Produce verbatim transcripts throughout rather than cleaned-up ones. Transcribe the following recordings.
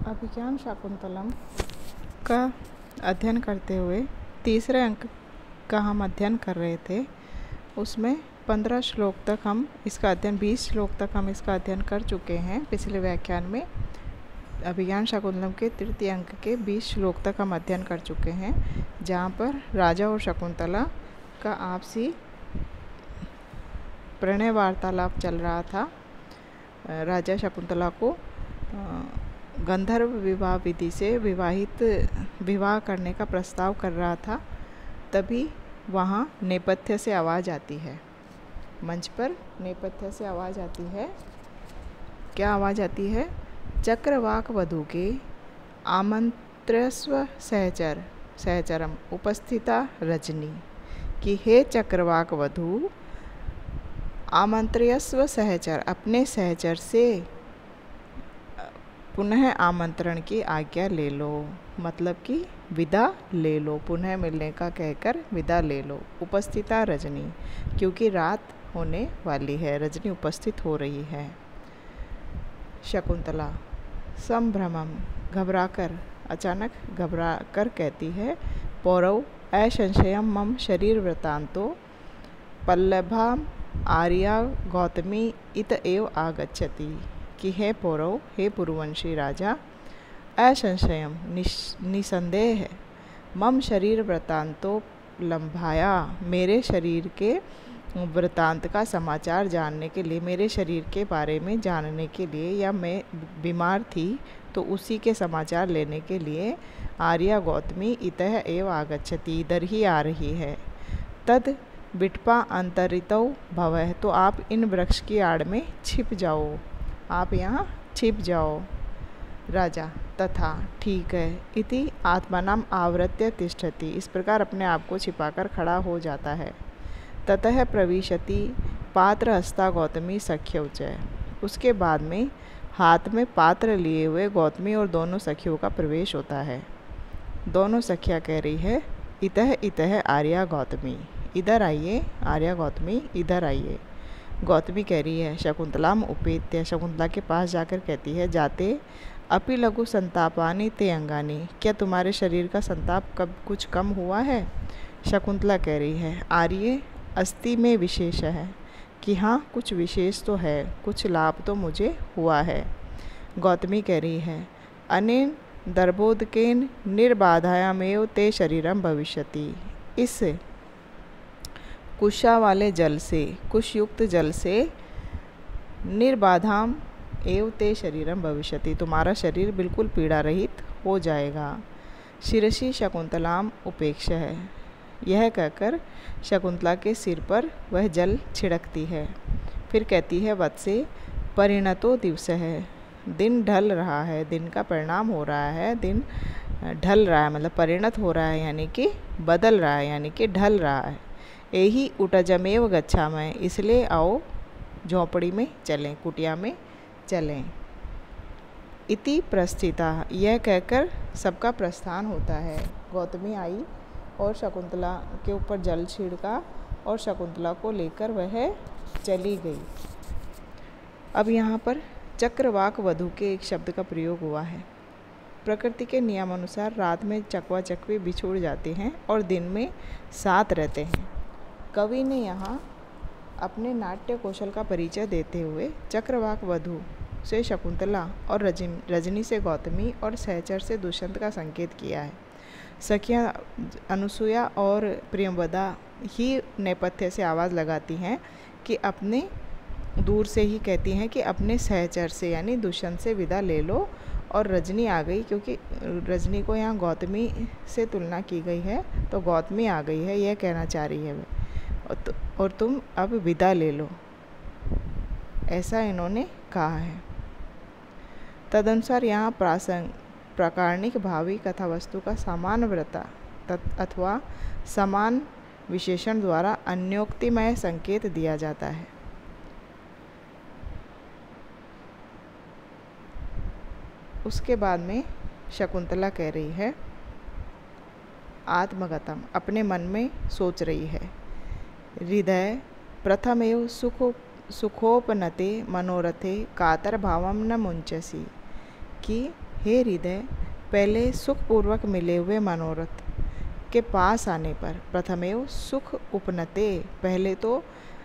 अभिज्ञान शाकुंतलम का अध्ययन करते हुए तीसरे अंक का हम अध्ययन कर रहे थे। उसमें पंद्रह श्लोक तक हम इसका अध्ययन बीस श्लोक तक हम इसका अध्ययन कर चुके हैं। पिछले व्याख्यान में अभिज्ञान शाकुंतलम के तृतीय अंक के बीस श्लोक तक हम अध्ययन कर चुके हैं, जहाँ पर राजा और शकुंतला का आपसी प्रणय वार्तालाप चल रहा था। राजा शकुंतला को गंधर्व विवाह विधि से विवाहित विवाह करने का प्रस्ताव कर रहा था। तभी वहाँ नेपथ्य से आवाज़ आती है, मंच पर नेपथ्य से आवाज़ आती है। क्या आवाज़ आती है? चक्रवाक वधू के आमंत्रस्व सहचर सहचरम उपस्थिता रजनी कि हे चक्रवाक वधू, आमंत्रयस्व सहचर, अपने सहचर से पुनः आमंत्रण की आज्ञा ले लो, मतलब कि विदा ले लो, पुनः मिलने का कहकर विदा ले लो। उपस्थिता रजनी, क्योंकि रात होने वाली है, रजनी उपस्थित हो रही है। शकुंतला संभ्रमम, घबराकर, अचानक घबराकर कहती है, पौरव असंशयम मम शरीर वृतांतो पल्लभा आर्या गौतमी इत एव आगच्छति कि हे पौरव, हे पुरुवंशी राजा, असंशयम, निसंदेह है, मम शरीर वृतांतो लंभाया, मेरे शरीर के वृतांत का समाचार जानने के लिए, मेरे शरीर के बारे में जानने के लिए, या मैं बीमार थी तो उसी के समाचार लेने के लिए आर्या गौतमी इतः एव आगच्छति, इधर ही आ रही है। तद विटपा अंतरितौ भवः, तो आप इन वृक्ष की आड़ में छिप जाओ, आप यहाँ छिप जाओ। राजा तथा, ठीक है। इति आत्मानाम आवृत्य तिष्ठति, इस प्रकार अपने आप को छिपाकर खड़ा हो जाता है। ततः प्रविशति पात्र हस्ता गौतमी सख्यौच, उसके बाद में हाथ में पात्र लिए हुए गौतमी और दोनों सखियों का प्रवेश होता है। दोनों सखियाँ कह रही है, इतः इतः आर्या गौतमी, इधर आइए आर्या गौतमी, इधर आइए। गौतमी कह रही है, शकुंतलाम उपेत्य, शकुंतला के पास जाकर कहती है, जाते अपि लघु संतापानी ते अंगानी, क्या तुम्हारे शरीर का संताप कब कुछ कम हुआ है? शकुंतला कह रही है, आर्य अस्थि में विशेष है, कि हाँ कुछ विशेष तो है, कुछ लाभ तो मुझे हुआ है। गौतमी कह रही है, अनेन दर्भोदकेन निर्बाधायामेव ते शरीरम भविष्यति, इस कुशा वाले जल से, कुशयुक्त जल से, निर्बाधाम एव ते शरीरम भविष्यति, तुम्हारा शरीर बिल्कुल पीड़ा रहित हो जाएगा। शिरसी शकुंतलाम उपेक्ष है, यह कहकर शकुंतला के सिर पर वह जल छिड़कती है। फिर कहती है, वत्से परिणतो दिवस है, दिन ढल रहा है, दिन का परिणाम हो रहा है, दिन ढल रहा है, मतलब परिणत हो रहा है यानी कि बदल रहा है, यानी कि ढल रहा है। यही उटजमेव गच्छामः, इसलिए आओ झोंपड़ी में चलें, कुटिया में चलें। इति प्रस्थिता, यह कहकर सबका प्रस्थान होता है। गौतमी आई और शकुंतला के ऊपर जल छिड़का और शकुंतला को लेकर वह चली गई। अब यहाँ पर चक्रवाक वधू के एक शब्द का प्रयोग हुआ है। प्रकृति के नियमानुसार रात में चकवा चकवी बिछुड़ जाते हैं और दिन में साथ रहते हैं। कवि ने यहाँ अपने नाट्य कौशल का परिचय देते हुए चक्रवाक वधू से शकुंतला और रजनी रजनी से गौतमी और सहचर से दुष्यंत का संकेत किया है। सखियाँ अनुसुया और प्रियंवदा ही नेपथ्य से आवाज़ लगाती हैं कि अपने दूर से ही कहती हैं कि अपने सहचर से यानी दुष्यंत से विदा ले लो। और रजनी आ गई, क्योंकि रजनी को यहाँ गौतमी से तुलना की गई है, तो गौतमी आ गई है, यह कहना चाह रही है वह, और तुम अब विदा ले लो, ऐसा इन्होंने कहा है। तदनुसार यहाँ प्रासंग प्रकारणिक भावी कथा वस्तु का समान व्रता अथवा समान विशेषण द्वारा अन्योक्तिमय संकेत दिया जाता है। उसके बाद में शकुंतला कह रही है, आत्मगतम, अपने मन में सोच रही है, हृदय प्रथमेव सुखो सुखोपनते मनोरथे कातर भावम न मुंचसी, कि हे हृदय, पहले सुखपूर्वक मिले हुए मनोरथ के पास आने पर, प्रथमेव सुख उपनते, पहले तो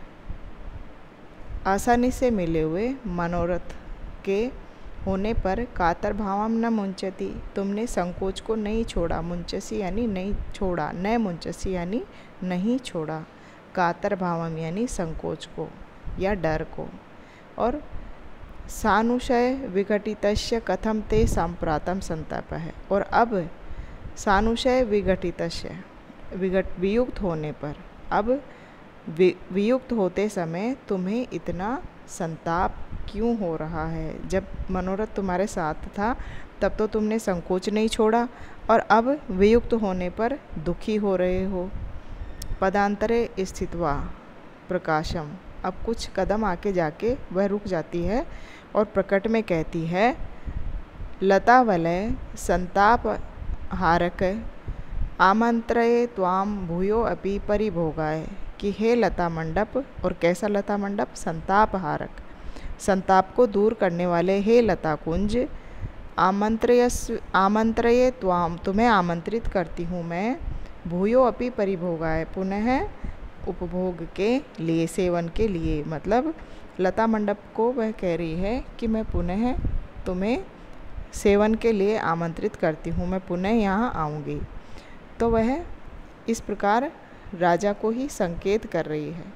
आसानी से मिले हुए मनोरथ के होने पर, कातर भावम न मुंचती, तुमने संकोच को नहीं छोड़ा, मुंचसी यानी नहीं छोड़ा, न मुंचसी यानी नहीं छोड़ा, कातर भावम यानी संकोच को या डर को। और सानुशय विघटितस्य कथम ते संप्रातम संताप है, और अब सानुशय विघटितस्य विघट वियुक्त होने पर, अब वियुक्त होते समय तुम्हें इतना संताप क्यों हो रहा है। जब मनोरथ तुम्हारे साथ था तब तो तुमने संकोच नहीं छोड़ा, और अब वियुक्त होने पर दुखी हो रहे हो। पदांतरे स्थित्वा प्रकाशम, अब कुछ कदम आके जाके वह रुक जाती है और प्रकट में कहती है, लता वलय संताप हारक आमंत्रये त्वाम भूयो अपि परिभोगाय, कि हे लता मंडप, और कैसा लता मंडप, संताप हारक, संताप को दूर करने वाले हे लता कुंज, आमंत्रयस आमंत्रये त्वाम, तुम्हें आमंत्रित करती हूँ मैं, भूयो अपि परिभोगाय, पुनः उपभोग के लिए, सेवन के लिए। मतलब लता मंडप को वह कह रही है कि मैं पुनः तुम्हें सेवन के लिए आमंत्रित करती हूँ, मैं पुनः यहाँ आऊँगी। तो वह इस प्रकार राजा को ही संकेत कर रही है।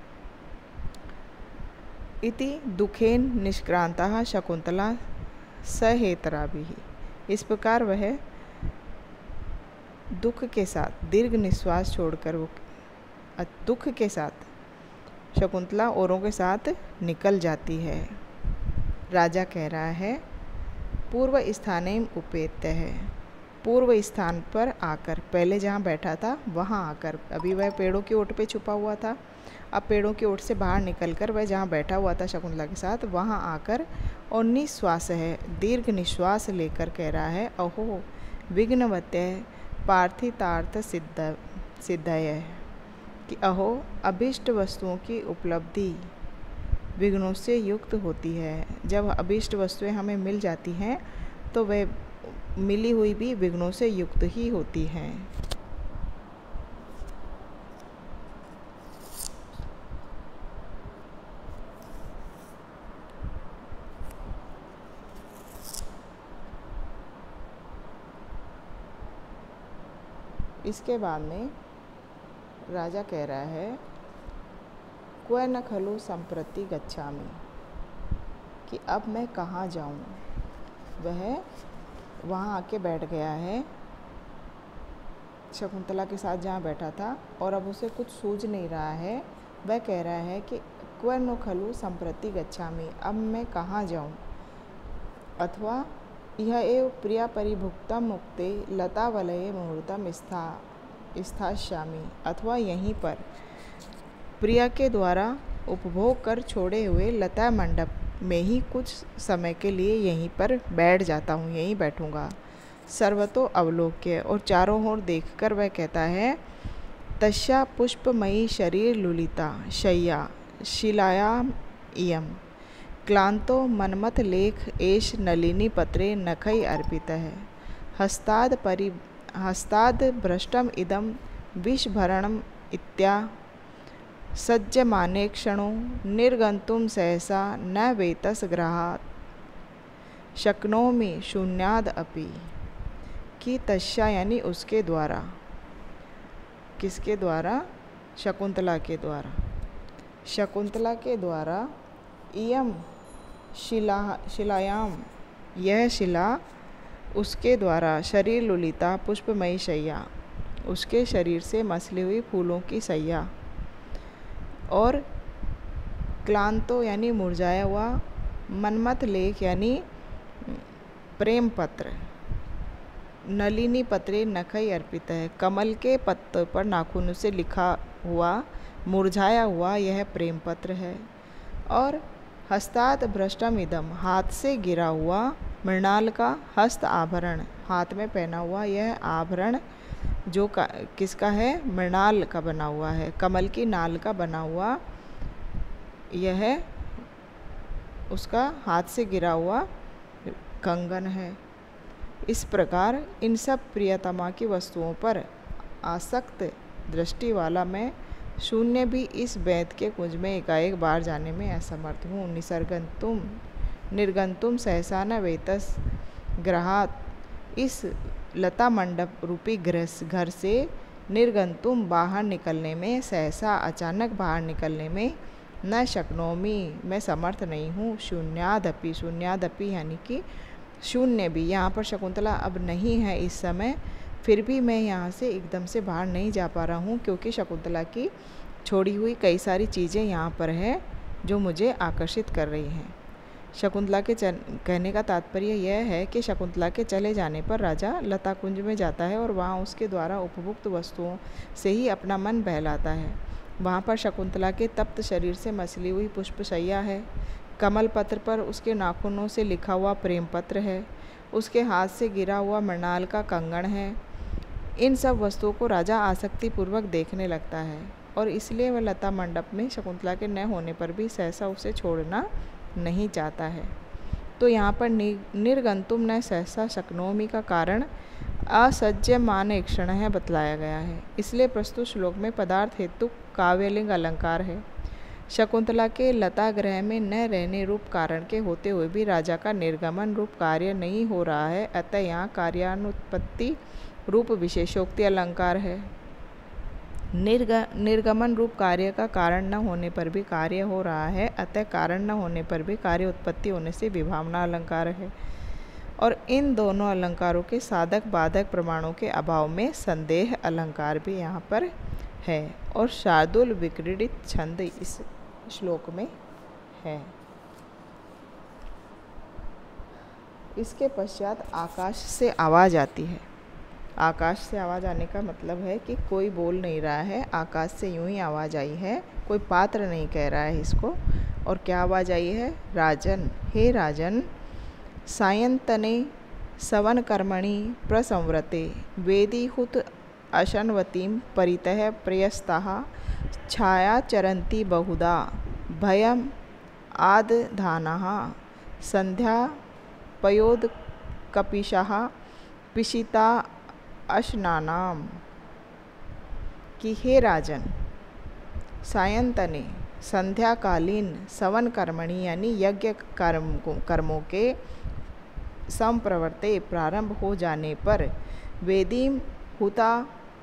इति दुखेन निष्क्रांता शकुंतला सहेतराभिः, इस प्रकार वह दुख के साथ दीर्घ निश्वास छोड़कर वो दुख के साथ शकुंतला औरों के साथ निकल जाती है। राजा कह रहा है, पूर्व स्थाने उपेत्य है, पूर्व स्थान पर आकर, पहले जहाँ बैठा था वहाँ आकर, अभी वह पेड़ों की ओट पे छुपा हुआ था, अब पेड़ों की ओट से बाहर निकलकर वह जहाँ बैठा हुआ था शकुंतला के साथ वहाँ आकर, और निश्वास है, दीर्घ निश्वास लेकर कह रहा है, अहो विघ्नवत्य पार्थितार्थ सिद्ध सिद्धय, कि अहो अभीष्ट वस्तुओं की उपलब्धि विघ्नों से युक्त होती है। जब अभीष्ट वस्तुएं हमें मिल जाती हैं तो वे मिली हुई भी विघ्नों से युक्त ही होती हैं। इसके बाद में राजा कह रहा है, क्व न खलु संप्रति गच्छामि, कि अब मैं कहाँ जाऊँ। वह वहाँ आके बैठ गया है शकुंतला के साथ जहाँ बैठा था, और अब उसे कुछ सूझ नहीं रहा है। वह कह रहा है कि क्व नो खलु संप्रति गच्छामि, अब मैं कहाँ जाऊँ। अथवा यह एव प्रिया परिभुक्ता मुक्ते लता वलये मुहूर्तम स्था स्थास्यामि, अथवा यहीं पर प्रिया के द्वारा उपभोग कर छोड़े हुए लता मंडप में ही कुछ समय के लिए यहीं पर बैठ जाता हूँ, यहीं बैठूँगा। सर्वतो अवलोक्य, और चारों ओर देखकर वह कहता है, तस्या पुष्पमयी शरीर लुलिता शय्या शिलायाम इयम क्लांतो मनमथ लेख एष नलिनी पत्रे नखै अर्पित है, हस्ताद परि हस्ताद भ्रष्टम इदम विषभरणम इत्या सज्जमाने क्षणों निर्गंतुम सहसा न वेतस ग्रहात् शक्नोमि शून्याद अपि, कि तस्या यानी उसके द्वारा, किसके द्वारा, शकुंतला के द्वारा, शकुंतला के द्वारा इयम शिला शिलायाम, यह शिला उसके द्वारा, शरीर लुलिता पुष्पमयी शैया, उसके शरीर से मसली हुई फूलों की सैया, और क्लांतो यानी मुरझाया हुआ, मनमथ लेख यानी प्रेम पत्र, नलिनी पत्रे नखै अर्पित है, कमल के पत्तों पर नाखूनों से लिखा हुआ मुरझाया हुआ यह प्रेम पत्र है। और हस्तात् भ्रष्टम इदम, हाथ से गिरा हुआ मृणाल का हस्त आभरण, हाथ में पहना हुआ यह आभरण जो का किसका है, मृणाल का बना हुआ है, कमल की नाल का बना हुआ यह उसका हाथ से गिरा हुआ कंगन है। इस प्रकार इन सब प्रियतमा की वस्तुओं पर आसक्त दृष्टि वाला मैं शून्य भी इस वैद के कुंज में एकाएक बाहर जाने में असमर्थ हूँ। निसर्गंतुम निर्गंतुम सहसा न वेतस ग्रहात, इस लता मंडप रूपी घर घर से निर्गंतुम बाहर निकलने में, सहसा अचानक बाहर निकलने में, न शक्नोमी मैं समर्थ नहीं हूँ। शून्यादपि शून्यादपि यानी कि शून्य भी, यहाँ पर शकुंतला अब नहीं है इस समय, फिर भी मैं यहाँ से एकदम से बाहर नहीं जा पा रहा हूँ, क्योंकि शकुंतला की छोड़ी हुई कई सारी चीज़ें यहाँ पर है जो मुझे आकर्षित कर रही हैं। शकुंतला के चल कहने का तात्पर्य यह है कि शकुंतला के चले जाने पर राजा लता कुंज में जाता है और वहाँ उसके द्वारा उपभुक्त वस्तुओं से ही अपना मन बहलाता है। वहाँ पर शकुंतला के तप्त शरीर से मसली हुई पुष्पशैया है, कमल पत्र पर उसके नाखूनों से लिखा हुआ प्रेम पत्र है, उसके हाथ से गिरा हुआ मृणाल का कंगन है। इन सब वस्तुओं को राजा आसक्तिपूर्वक देखने लगता है और इसलिए वह लता मंडप में शकुंतला के न होने पर भी सहसा उसे छोड़ना नहीं चाहता है। तो यहाँ पर निर्गंतुम न सहसा शक्नोमी का कारण असज्जमान क्षण है बतलाया गया है। इसलिए प्रस्तुत श्लोक में पदार्थ हेतु काव्यलिंग अलंकार है। शकुंतला के लता ग्रह में न रहने रूप कारण के होते हुए भी राजा का निर्गमन रूप कार्य नहीं हो रहा है, अतः यहाँ कार्यानुत्पत्ति रूप विशेषोक्ति अलंकार है। निर्ग निर्गमन रूप कार्य का कारण न होने पर भी कार्य हो रहा है, अतः कारण न होने पर भी कार्य उत्पत्ति होने से विभावना अलंकार है। और इन दोनों अलंकारों के साधक बाधक प्रमाणों के अभाव में संदेह अलंकार भी यहाँ पर है और शार्दुल विक्रीडित छंद इस श्लोक में है। इसके पश्चात आकाश से आवाज़ आती है। आकाश से आवाज़ आने का मतलब है कि कोई बोल नहीं रहा है, आकाश से यूं ही आवाज़ आई है, कोई पात्र नहीं कह रहा है इसको। और क्या आवाज़ आई है? राजन, हे राजन, सायंतने सवन कर्मणि प्रसंवृते वेदीहुत अशनवतीं परितः प्रयस्ताः छाया चरन्ति बहुधा भयम आदधानाः संध्या पयोद कपिशाः पिशिता अशनानाम। कि हे राजन, सायंतने संध्याकालीन सवन कर्मणि यानी यज्ञ कर्म कर्मों के संप्रवर्ते प्रारंभ हो जाने पर वेदीम हुता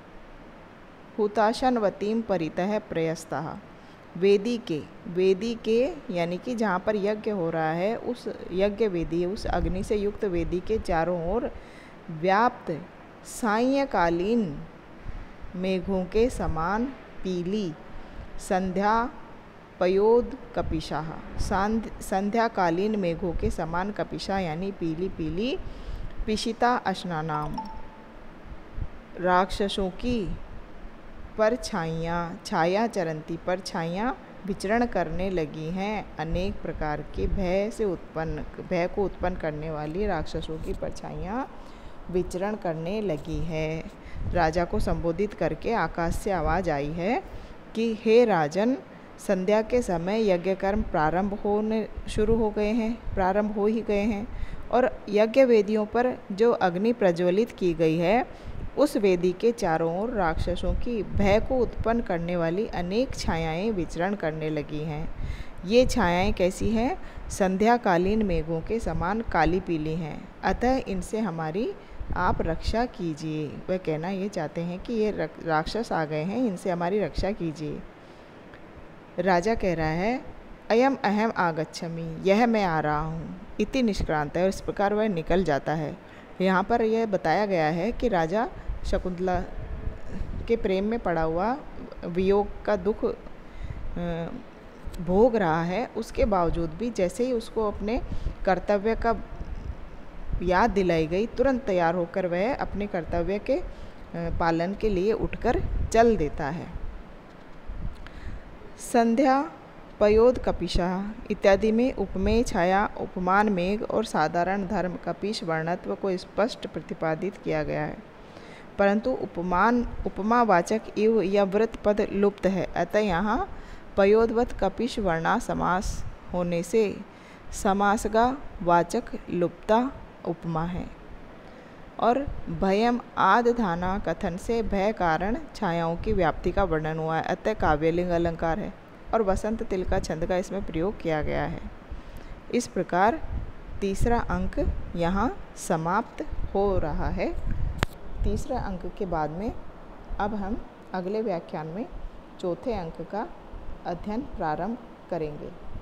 हुताशनवतीम परितः प्रयस्ता, वेदी के वेदी के यानी कि जहाँ पर यज्ञ हो रहा है उस यज्ञ वेदी, उस अग्नि से युक्त वेदी के चारों ओर व्याप्त सायंकालीन मेघों के समान पीली संध्या पयोद कपिशाह, संध्याकालीन मेघों के समान कपिशा यानी पीली पीली पिशिता अश्नानाम राक्षसों की परछाइयाँ छाया चरंती परछाइयाँ विचरण करने लगी हैं। अनेक प्रकार के भय से उत्पन्न भय को उत्पन्न करने वाली राक्षसों की परछाइयाँ विचरण करने लगी है। राजा को संबोधित करके आकाश से आवाज़ आई है कि हे राजन, संध्या के समय यज्ञ कर्म प्रारंभ होने शुरू हो गए हैं प्रारंभ हो ही गए हैं और यज्ञ वेदियों पर जो अग्नि प्रज्वलित की गई है उस वेदी के चारों ओर राक्षसों की भय को उत्पन्न करने वाली अनेक छायाएं विचरण करने लगी हैं। ये छायाएं कैसी हैं? संध्याकालीन मेघों के समान काली पीली हैं, अतः इनसे हमारी आप रक्षा कीजिए। वह कहना ये चाहते हैं कि ये राक्षस आ गए हैं, इनसे हमारी रक्षा कीजिए। राजा कह रहा है अयम अहम आगच्छमि, यह मैं आ रहा हूँ, इति निष्क्रांत है, और इस प्रकार वह निकल जाता है। यहाँ पर यह बताया गया है कि राजा शकुंतला के प्रेम में पड़ा हुआ वियोग का दुख भोग रहा है, उसके बावजूद भी जैसे ही उसको अपने कर्तव्य का याद दिलाई गई तुरंत तैयार होकर वह अपने कर्तव्य के पालन के लिए उठकर चल देता है। संध्या पयोद कपिशा इत्यादि में उपमेय छाया उपमान मेघ और साधारण धर्म कपिश वर्णत्व को स्पष्ट प्रतिपादित किया गया है, परंतु उपमान उपमावाचक इव या व्रत पद लुप्त है, अतः यहाँ पयोदवत कपिश वर्णा समास होने से समासगा वाचक लुप्ता उपमा है। और भयम आदधाना कथन से भय कारण छायाओं की व्याप्ति का वर्णन हुआ है, अतः काव्यलिंग अलंकार है और वसंत तिलका छंद का इसमें प्रयोग किया गया है। इस प्रकार तीसरा अंक यहाँ समाप्त हो रहा है। तीसरे अंक के बाद में अब हम अगले व्याख्यान में चौथे अंक का अध्ययन प्रारंभ करेंगे।